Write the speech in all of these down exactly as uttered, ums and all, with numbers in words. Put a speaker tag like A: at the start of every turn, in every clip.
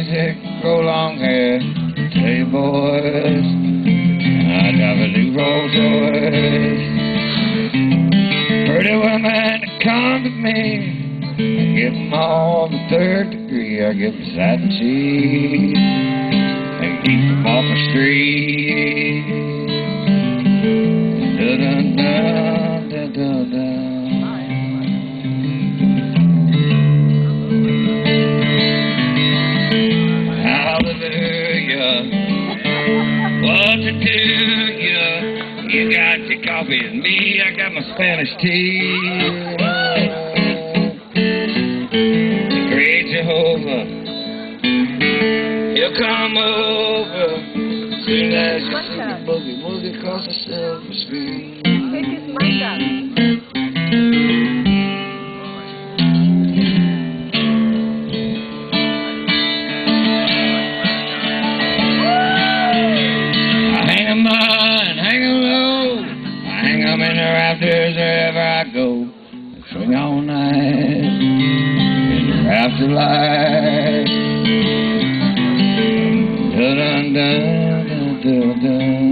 A: music, grow long hair. Tell you boys, I drive a new Rolls Royce. Pretty women that come to me, I give them all the third degree. I give them satin cheese and keep them off the street. Da-dun-dun, da-dun-dun. Hallelujah, what to do, you? You got your coffee and me, I got my Spanish tea. The great Jehovah, he'll come over soon as you see the boogie woogie across the silver screen.
B: Take his mic up. I'm in the rafters wherever I go. I swing all night in the rafter light. Dun dun dun dun dun.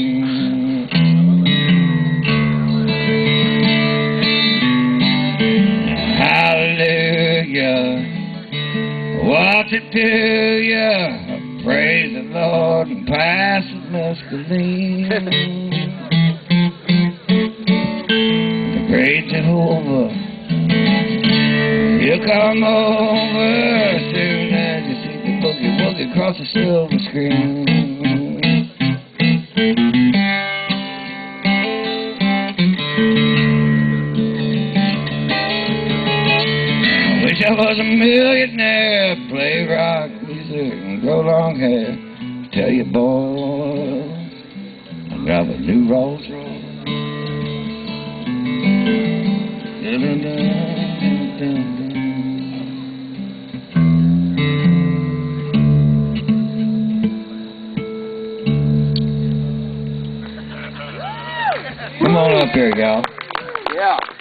B: Hallelujah, what to do ya? Praise the Lord and pass the mescaline. Great Jehovah, he'll come over as soon as you see the boogie woogie across the silver screen. I wish I was a millionaire, play rock music and grow long hair. Tell you boys, I drive a new Rolls Royce. Dun, dun, dun, dun, dun. Come on up here, gal.
C: Yeah.